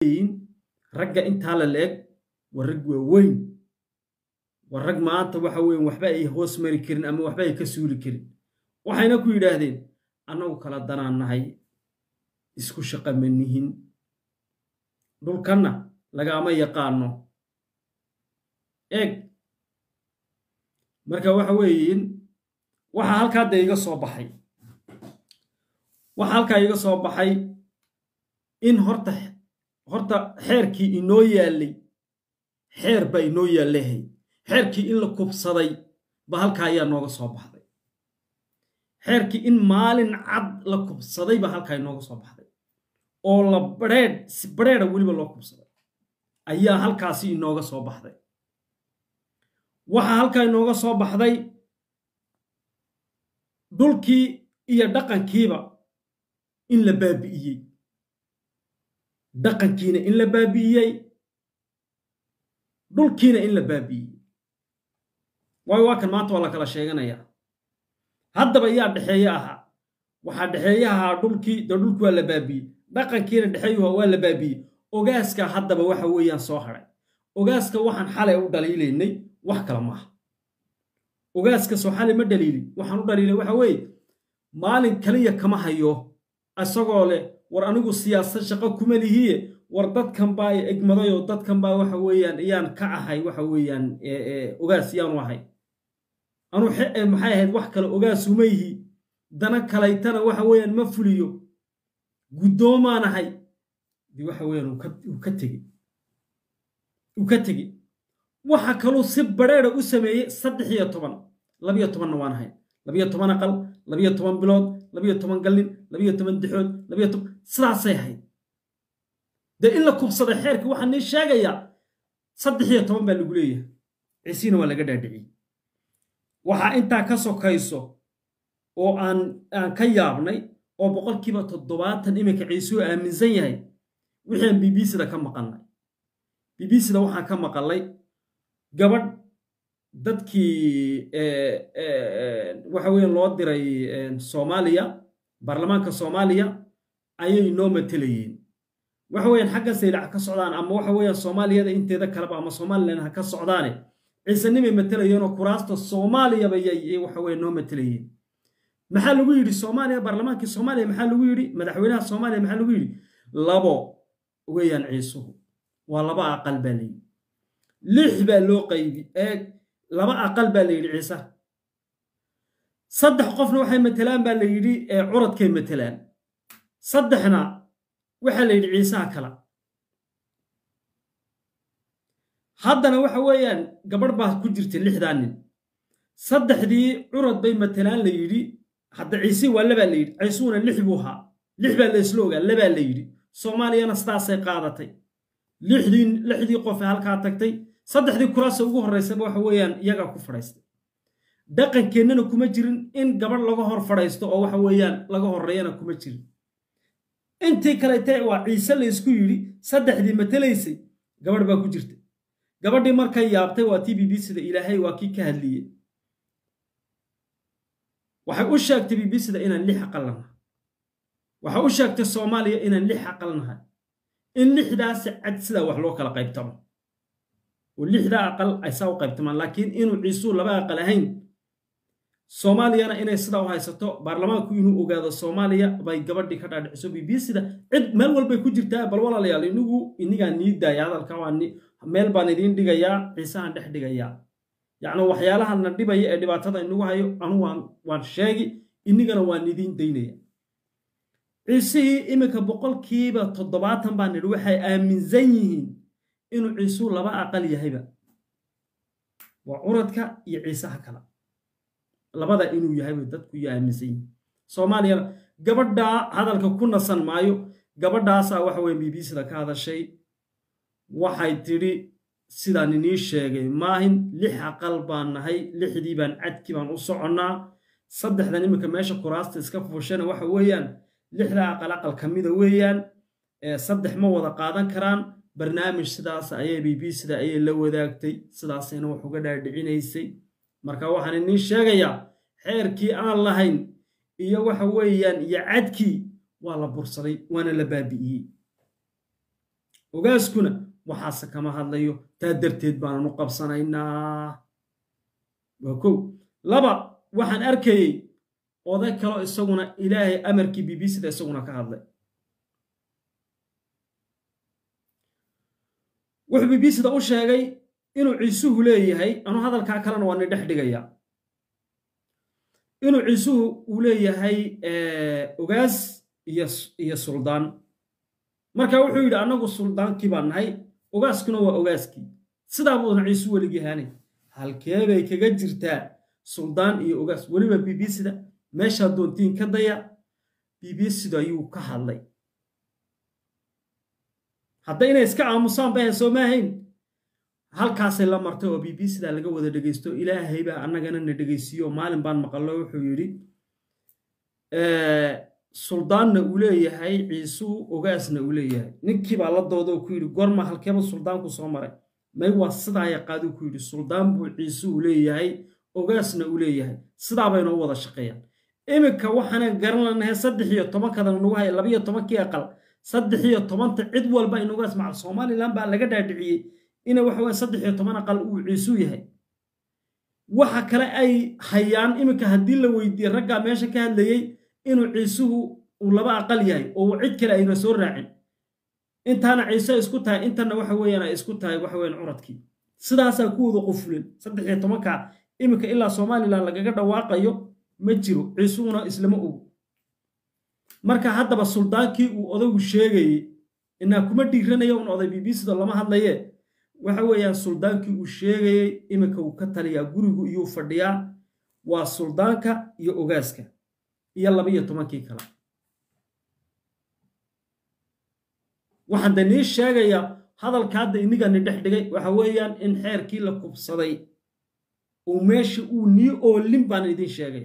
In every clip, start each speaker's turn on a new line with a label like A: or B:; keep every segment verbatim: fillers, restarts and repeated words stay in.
A: رجع انت على الأج والرجع وين والرجع ما أنت وحوين وحباي هوس مري كرين أما وحباي كسول كرين وحين أكو يراهدين أنا وكلا دنا النهاي isku shaqa manihin dhulkana lagama yaqaano eeg marka waxa weeyeen waxa halka iga soo baxay waxa halka iga soo baxay in horta horta xeerkii inoo yaalay xeer bay inoo yaalahay xeerkii in la kubsaday ba halka ayaa nooga soo baxday xeerkii in maalin cad la kubsaday ba halka inooga soo baxday oo la bareed si bareed waliba loo kubsaday ayaa halkaasi inooga soo baxday waxa halka inooga soo baxday dhulkii iyo dhaqankiiba in la baabi'iyay dhaqankiina in la baabi'iyay dhulkiina in la baabi'iyay way waa kan maanta wala kala sheeganaya haddaba yaa dhaxeeya aha waxa dhaxeeyaha dhulkii dhulku waa la baabi'iyay dhaqankiina dhaxeeyuhu waa la baabi'iyay ogaaska haddaba waxa weeyaan soo haray ogaaska waxaan xalay u dhaliilaynay wax kala ma aha ogaaska soo xalay ma dhaliilin waxaan u dhaliilay waxa weey maalin kaliya kama hayo asagoo leh war anigu siyaasad shaqo kuma lihiye war dadkan baa egmaday oo dadkan baa waxa weeyaan iyaan ka ahay waxa weeyaan ogaas yaan wahay anu maxay ahayd wax kale ogaas uma yihi dana kalaytana waxa weeyaan ma fuliyo gudoomaanahay di waxa weeyaan uu ka tagi uu ka tagi waxa kaloo si bareera u sameeyay saddex iyo toban laba iyo toban waan ahay laba iyo toban aqal laba iyo toban bilood laba iyo toban galin laba iyo toban dixood laba iyo toban sidaasay ahayd de in la kubsaday xeerkii waxaan ni sheegaya saddex iyo toban baa lagu leeyahay ciisiina waa laga dhaadhiciyay waxa inta ka sokayso oo aan aan ka yaabnay oo boqolkiiba toddobaatan imika ciisu aaminsan yahay wixii B B C-da ka maqalnay B B C-da waxaan ka maqalay gabadh dadkii ee ee waxa weeyaan loo diray Soomaaliya baarlamaanka Soomaaliya ayay noo matelayeen waxa weeyaan xagga saylac ka socdaan ama waxa weeyaan Soomaaliyada inteeda kala ama Soomaaliland ka socdaan ciisanimo matelayeen oo kuraasta Soomaaliya bay waxa weeyaan noo matelayeen maxaa lagu yiri Soomaaliya baarlamaanka Soomaaliya maxaa lagu yiri madaxweynaha Soomaaliya maxaa lagu yiri labo weeyaan ciisuhu waa laba aqal bali lix baa loo qaybi ee laba aqal baa la yiri ciisa saddex qofna waxay matelaan baa la yiri ee curadkay matelaan saddexna waxa la yiri ciisa kala haddana waxa weeyaan gabadh baa ku jirtay lixdan nin saddexdii curad bay matelaan la yiri hadda ciisi waa laba la yiri ciisuuna lix buu ahaa lix baa la isla ogaa laba la yiri Soomaaliyana sidaasay qaadatay lixdii lixdii qof halka tagtay saddexdii kuraas ugu horeysay waxa weeyaan iyaga ku fadhiistay dhaqankeennana kuma jirin in gabadh laga hor fadhiisto oo waxa weeyaan laga horeeyana kuma jirin intii kale tay waa ciise la isku yiri saddexdii matalaysay gabadh baa ku jirtay gabadhii markay yaabtay waa T B B sida Ilaahay waa kii ka hadliyay waxay u sheegtay B B C-da inaan lix aqalna waxa u sheegtay Soomaaliya inaan lix aqalnahay in lixdaas cad sida wax loo kala qaybtamo oo lixda aqal ay soo qaybtamaan laakiin inuu ciisu laba aqal ahayn Soomaaliyana inay sida u haysato baarlamaanku inuu ogaado Soomaaliya bay gabadhii ka dhaadhiciso B B C-da cid meel walba ku jirtaa bal walaalayaal inagu iniga niiday hadalka waan meel baan idin dhigayaa ciisaan dhex dhigayaa yacni waxyaalaha na dhibaya ee dhibaatada inagu hayo anu waan waan sheegi inigana waan idin daynaya ciisi imika boqolkiiba toddobaatan baan nidhi waxay aaminsan yihiin inuu ciisu laba aqal yahayba waa curadka iyo ciisaha kala labada inuu yahay dadku aaminsan yihiin Soomaaliya gabadha hadalka ku nasan maayo gabadhaas waxa weey B B C-da ka hadashay waxay tiri sidaan inii sheegay maahin lix aqal baan nahay lixdii baan cadkii baan u soconaa saddexdan imika meesha kuraasta iska fuushana waxa weeyaan lixda aqal aqal kamida weeyaan ee saddex ma wada qaadan karaan barnaamij sidaas ayay B B C-da ayay la wadaagtay sidaasina wax uga dhaadhicinaysay marka waxaan inii sheegayaa xeerkii aan lahayn iyo waxa weeyaan iyo cadkii waa la bursaday waana la baabi'iyay ogaaskuna waxaase kama hadlayo taa darteed baananu qabsanaynaa waa kow laba waxaan arkayey oday kaloo isaguna ilaahay amarkii b b c da isaguna ka hadlay wuxuu b b c da u sheegay inuu ciisuhu leeyahay anu hadalkaa kalena waa ni dhex dhigaya inuu ciisuhu uu leeyahay ogaas iyo suldaan marka wuxuu yidhi annagu suldaankii baan nahay ogaaskuna waa ogaaskii sidaa buuna ciisu weligii haanay halkee bay kaga jirtaa suldaan iyo ogaas weliba b b c da meeshaa doontiin ka daya b b c da ayuu ka hadlay hadda inay iska aamusaan bahan soo maahayn halkaasay la martay oo b b c da laga wada dhegaysto ilaahay baa annagana na dhegaysiiyo maalin baan maqallo wuxuu yidhi suldaanna uu leeyahay ciisuu ogaasna uu leeyahay ninkii baa la dooda oo ku yidhi gorma halkeeba suldaanku soo maray may waa sidaa yaqaaduu ku yidhi suldaan buu ciisuu leeyahay ogaasna uu leeyahay sidaa baynoo wada shaqeeyaan iminka waxaanan garan lanahay saddex iyo tobankadan nagu hay labiyo tobankii aqal saddex iyo tobanta cid walba in ogaas macal somalilan baa laga dhaadhiciyey ina waxa weeye saddex iyo toban aqal uu ciisuu yahay waxa kale ay hayaan iminka haddii la weydiiyey raggaa meesha ka hadlayey inuu ciisuhu uu laba aqal yahay oo cid kale ayna soo raacin intaana ciise isku tahay intana waxa weeyaan ay isku tahay waxa weeyaan curadkii sidaasaa ku wada qufulin saddex iyo tobanka iminka ilaa somalilan lagaga dhawaaqayo ma jiro ciisuhuna islama ogo marka haddaba suldaankii uu odaygu sheegayey inaa kuma dhiiranayo un oday b b c da lama hadlaye waxa weeyaan suldaankii uu sheegayey iminka uu ka taliyaa gurigu iyuu fadhiyaa waa suldaanka iyo ogaaska iyo labiyo tobankii kale waxaan da nii sheegayaa hadalka hadda inigani dhex dhigay waxa weeyaan in xeerkii la kubsaday oo meesha uu nii oolin baan idin sheegaya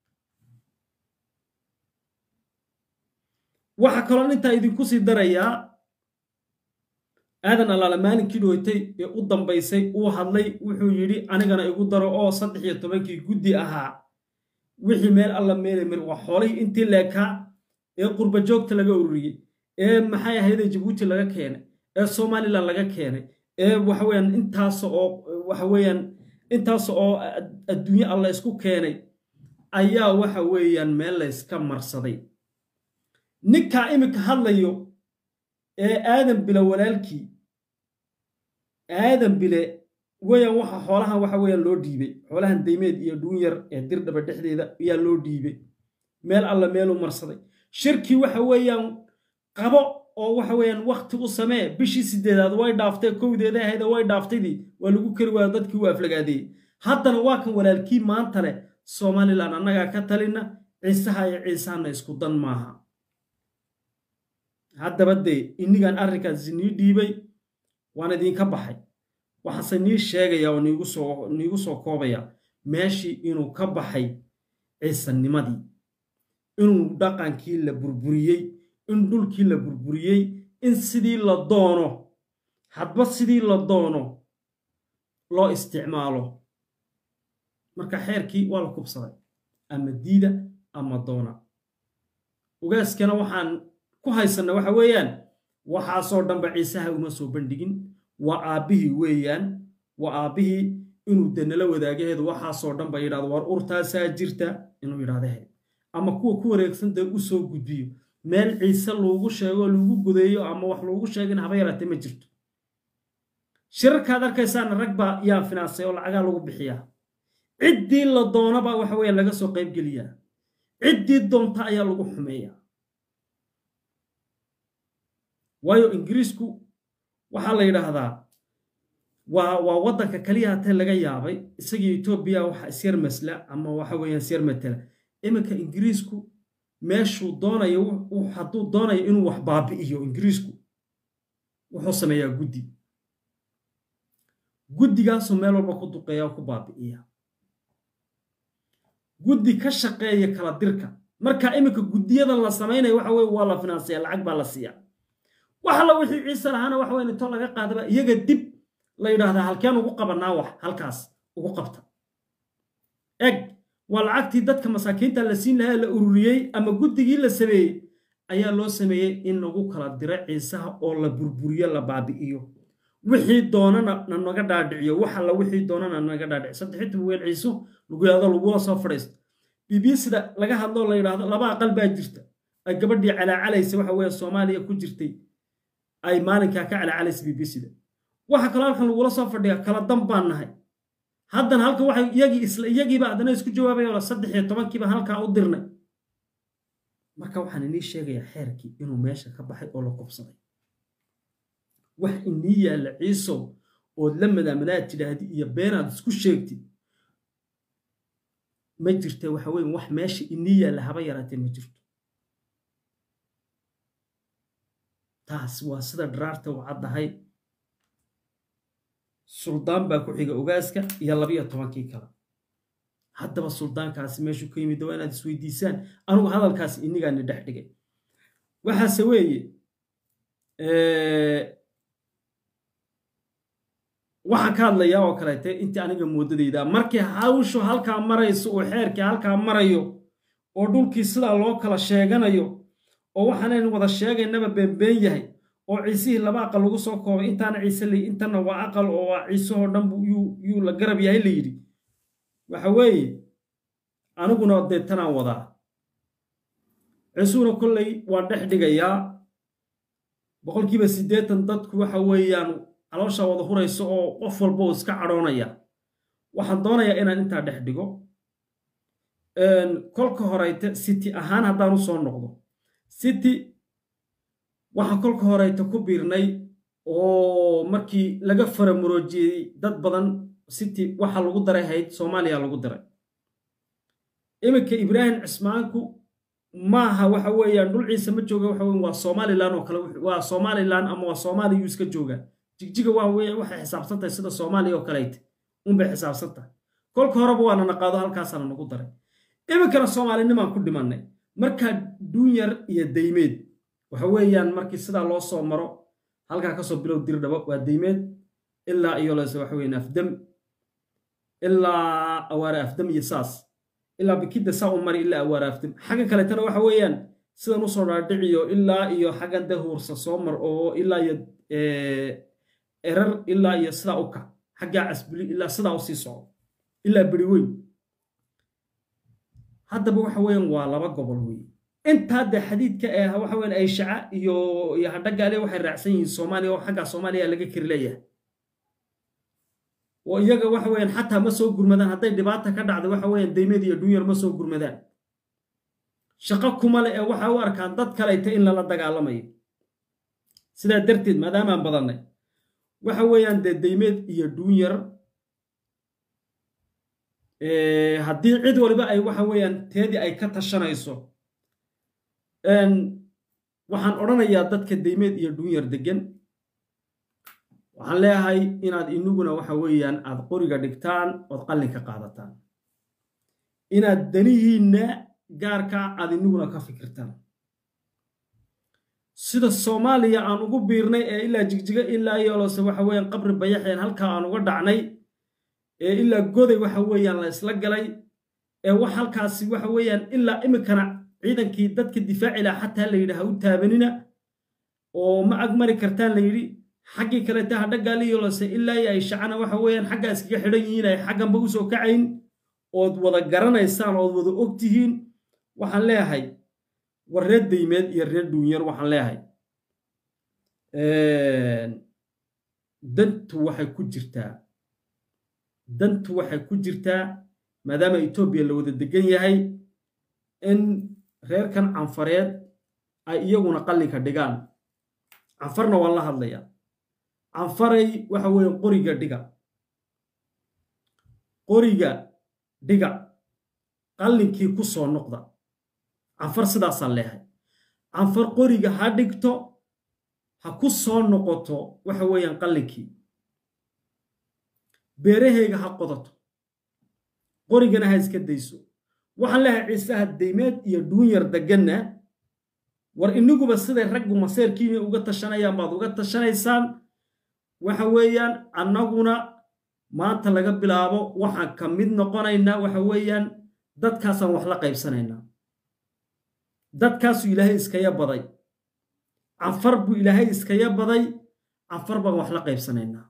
A: waxa kaloon intaa idinku sii darayaa aadan allaala maalinkii dhooytay ee u dambaysay uu hadlay wuxuu yidhi anigana igu daro oo saddex iyo tobankii guddi ahaa wixii meel alla meelay mir waa xoolihii intii leekaa ee qurba joogta laga ururiyey ee maxay ahaydee jabuuti laga keenay ee somalilan laga keenay ee waxa weeyaan intaas oo waxa weeyaan intaas oo adduunye alla isku keenay ayaa waxa weeyaan meel la iska marsaday ninkaa iminka hadlayo ee aadan bile walaalkii aadan bile weeyaan waxa xoolahan waxa weeyaan loo dhiibay xoolahan daymeed iyo dhuunyar ee dirdhaba dhexdeeda ayaa loo dhiibay meel alla meeluu marsaday shirkii waxa weeyaan qabo oo waxa weeyaan waqti u samee bishii sideedaad way dhaaftay kowdeeda ahayd way dhaaftaydii waa lagu kari waaya dadkii u aflagaadeeyey haddana waa kan walaalkii maanta leh somalilan annagaa ka talina ciisaha iyo ciisaana isku dan maaha haddaba dee inigaan arrinkaasi nii dhiibay waan idinka baxay waxaase nii sheegaya oo niigu soo niigu soo koobaya meeshii inuu ka baxay ciisanimadii inuu dhaqankii la burburiyey in dhulkii la burburiyey in sidii la doono hadba sidii la doono loo isticmaalo marka xeerkii waa la kubsaday ama diida ama doona ogaaskana waxaan ku haysanna waxa weeyaan waxaasoo dhanba ciisaha uma soo bandhigin waa aabbihii weeyaan waa aabbihii inuu danala wadaagaheedu waxaasoo dhanba yidhahdo war urtaasaa jirta inuu yidhahdahe ama kuwa ku wareegsan dee u soo gudbiyo meel ciise loogu sheego lagu gudeeyo ama wax loogu sheegin haba yaraatee ma jirto shirarkaad arkaysaana rag baa yaa finaasay oo lacagaa lagu bixiyaa ciddii la doonaba waxa weeyaan laga soo qaybgeliyaa ciddii doonta ayaa lagu xumeeyaa waayo ingiriisku waxaa la yidhaahdaa waa waa waddanka kaliya hatee laga yaabay isagii etoobiya waxa isyar masla ama waxa weeyaan isyar matela iminka ingiriisku meeshuu doonayo hadduu doonayo inuu wax baabi'iyo ingiriisku wuxuu sameeyaa guddi guddigaasuu meel walba ku duqeeya oo ku baabi'iya guddi ka shaqeeya kala dirka marka iminka guddiyadan la samaynayo waxa weeye waa la finaansiya lacag baa la siiyaa wax alla wixii ciise lahaana waxa weeye intoo laga qaadaba iyaga dib la yidhaahdaa halkeen ugu qabanaa wax halkaas ugu qabta eg waa lacagtii dadka masaakiinta la siin lahaa la ururiyey ama guddigii la sameeyey ayaa loo sameeyey in lagu kala diro ciisaha oo la burburiyo la baabi'iyo wixii doonana naga dhaadhiciyo waxa la wixii doonana naga dhaadhic saddexdu weel ciiso lagu yaado lagu soo fadhiisto B B C-da laga hadlo la yiraahdo laba aqal baa jirta ay gabadhii calaacalaysa waxa weeye Soomaaliya ku jirtay ay maalinka ka calaacalaysa B B C-da waxa kale halkan lagu soo fadhiya kala dambaan nahay haddan halka waxa iyagii isla iyagii baa adana isku jawaabayo saddex iyo toban kiiba halka u dirnay marka waxaan inii sheegayaa xeerkii inuu meesha ka baxay oo la kubsaday wax inii yaala ciiso oo la madamadaad tidhaahdi iyo beenaad isku sheegtid ma jirto waxa weyn wax meesha inii yaala haba yaraatee ma jirto taas waa sida dharaarta u caddahay suldaan baa ku xiga ogaaska iyo laba iyo tobankii kale haddaba suldaankaasi meeshu ka yimid waa inaad isweydiisaan anigu hadalkaasi inigaani dhex dhigay waxaase weeye waxaan ka hadlayaa oo kaleete intii aniga moodadayda markii hawshu halkaa marayso oo xeerkii halkaa marayo oo dhulkii sidaa loo kala sheeganayo oo waxaanaynu wada sheegaynaba beenbeen yahay oo ciisihii laba aqal lagu soo koobay intaana ciise lay intana waa aqal oo waa ciisahoo dhan yuu la garab yahay la yidhi waxa weeye aniguna dee tanaan wadaa ciisuhuna kolley waan dhex dhigayaa boqolkiiba siddeetan dadku waxa weeyaan caloosha wada hurayso oo qof walba uu iska cadhoonaya waxaan doonayaa inaan intaa dhex dhigo kolka horeyte city ahaan haddaan u soo noqdo city waxaan kolka horeyte ku biirnay oo markii laga faramuroojiyey dad badan city waxa lagu daray hayd Soomaaliya lagu daray iminka Ibraahim Cismaanku maaha waxa weeyaan dhul ciise ma jooga waxa weyn waa Somaliland oo kale waa Somaliland ama waa Soomaaliya uu iska jooga jigjiga waa weeyaan waxa xisaabsantahay sida Soomaaliya oo kale un bay xisaabsantahay kolka horeba waana naqaado halkaas aan nagu daray iminkana Soomaalinimaan ku dhimanay marka duunyar iyo daymeed waxa weeyaan markii sida loo soo maro halka ka soo bilow dir dhabo waa daymeed ilaa iyo la soo waxa weeyaan afdam ilaa awaar afdam iyo saas ilaa bikida saa u mari ilaa awaar afdam xaga kale tan waxa weeyaan sida nu soo dhaadhiciyo ilaa iyo xaga dahuursa soo mar oo ilaa iyo ee erar ilaa iyo sida u ka xaga asbuli ilaa sida u sii socdo ilaa bari weyn haddaba waxa weeyaan waa laba gobol weey inta de xadiidka ee waxa weeyaan ay shaca iyo iyo hadhagaale waxay raacsan yihiin Soomaaliya oo xaga Soomaaliya laga kirleeyahay oo iyaga waxa weeyaan xataa ma soo gurmadaan hadday dhibaato ka dhacdo waxa weeyaan daymeed iyo dunyar ma soo gurmadaan shaqo kuma leh ee waxa u arkaan dad kale in la dagaalamayo sida darteed maadaama aan badanay waxa weeyaan daymeed iyo dunyar ee haddii cid waliba ay waxa weeyaan teedii ay ka tashanayso een waxaan oranayaa dadka daymeed iyo dunyar degan waxaan leeyahay inaad inuguna waxa weeyaan aad qoriga dhigtaan oo qallinka qaadataan inaad danihiina gaarka aad inuguna ka fikirtaan sida Soomaaliya aan ugu biirnay ee ilaa jigjiga ilaa iyo loo soo waxa weeyaan qabri bayaxeen halka aan uga dhacnay ee ilaa goday waxa weeyaan la isla galay ee wax halkaasi waxa weeyaan ilaa imikana ciidankii dadka difaaci la xataa la yiraahdo u taabanina oo ma agmari kartaan la yiri xaqi kale taa hadhagaaliyo la say ilaa ay shacana waxa weeyaan xagga iskaga xidhan yihiin ay xaggan ba u soo kacayn oo wada garanaysaan oo wada ogtihiin waxaan leeyahay war reer daymeed iyo reer dunyar waxaan leeyahay ee dantu waxay ku jirtaa dantu waxay ku jirtaa maadaama Itoobiya la wada degan yahay in reerkan canfareed ay iyaguna qallinka dhigaan canfarna waa la hadlayaa canfaray waxa weeyaan qoriga dhiga qoriga dhiga qallinkii ku soo noqda canfar sidaas aan leeyahay canfar qoriga ha dhigto ha ku soo noqoto waxa weeyaan qallinkii beerahayga ha qodato qorigana ha iska dayso waxaan leeyahay ciisaha daymeed iyo duunyar deganna war iniguba siday raggu maseerkiina uga tashanayaan baad uga tashanaysaan waxa weeyaan annaguna maanta laga bilaabo waxaan ka mid noqonaynaa waxa weeyaan dadkaasaan wax la qaybsanaynaa dadkaasu ilaahay iskaya baday canfar buu ilaahay iskaya baday canfar baan wax la qaybsanaynaa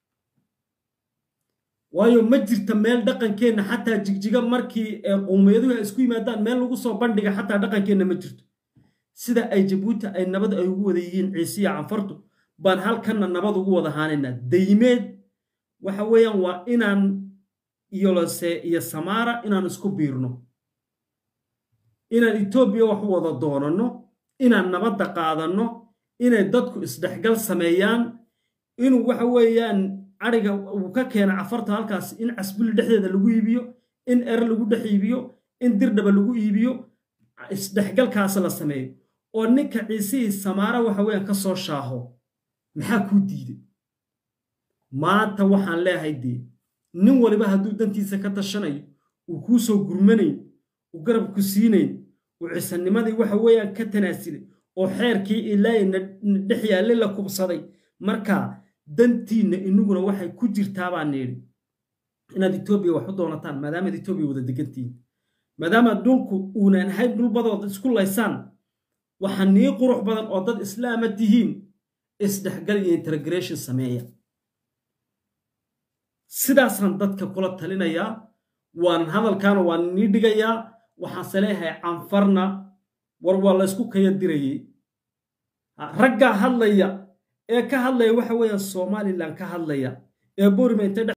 A: waayo ma jirta meel dhaqankeenna xataa jigjiga markii qowmiyaduhu ay isku yimaadaan meel lagu soo bandhiga xataa dhaqankeenna ma jirto sida ay jabuuti ay nabad ay ugu wada yihiin ciisiya canfartu baan halkanna nabad ugu wada haanaynaa daymeed waxa weeyaan waa inaan iyolose iyo samaara inaan isku biirno inaan Itoobiya wax u wada doonano inaan nabadda qaadanno inay dadku isdhexgal sameeyaan inuu waxa weeyaan ariga uu ka keena afarta halkaas in casbul dhexdeeda lagu iibiyo in er lagu dhex iibiyo in dirdaba lagu iibiyo isdhexgalkaas la sameeyo oo ninka ciisii samaara waxa weeyaan ka soo shaaho maxaa ku diiday maanta waxaan leeyahay dii nin waliba hadduu dantiisa ka tashanayo uu ku soo gurmanay uu garab ku siinay uu ciisanimadii waxa weeyaan ka tanaasilay oo xeerkii ilaahay dhex yaallay la kubsaday marka dantiina inaguna waxay ku jirtaa baan neeri inaad Itoobiya wax u doonataan maadaama Itoobiya wada degantiin maadaama dhulku uunan hay dhul badood isku laysaan waxaan nii qurux badan oo dad islaam ah tihiin isdhexgal iyo integration sameeya sidaasan dadka kula talinaya waan hadalkaan waan nii dhigayaa waxaan saleeyahay canfarna war waa la isku kaya dirayay ragga hadlaya ee ka hadlaya waxa weeye Soomaaliland ka hadlaya ee boorima inta